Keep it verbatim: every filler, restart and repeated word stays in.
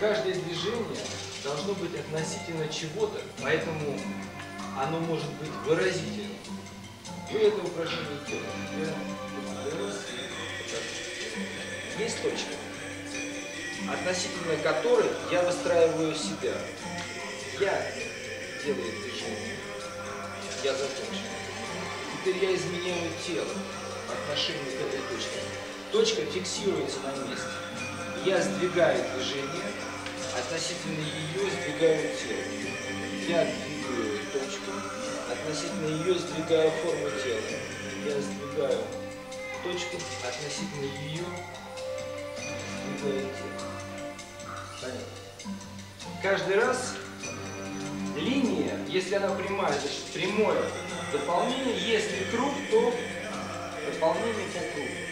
каждое движение должно быть относительно чего-то, поэтому оно может быть выразительным. Вы это упражнение делаете. Есть точка, относительно которой я выстраиваю себя. Я делаю движение. Я закончил. Теперь я изменяю тело по отношению к этой точке. Точка фиксируется на месте. Я сдвигаю движение, относительно ее сдвигаю тело. Я двигаю точку, относительно ее сдвигаю форму тела. Я сдвигаю точку, относительно ее сдвигаю тело. Понятно? Каждый раз линия, если она прямая, значит прямое дополнение. Если круг, то дополнение по кругу.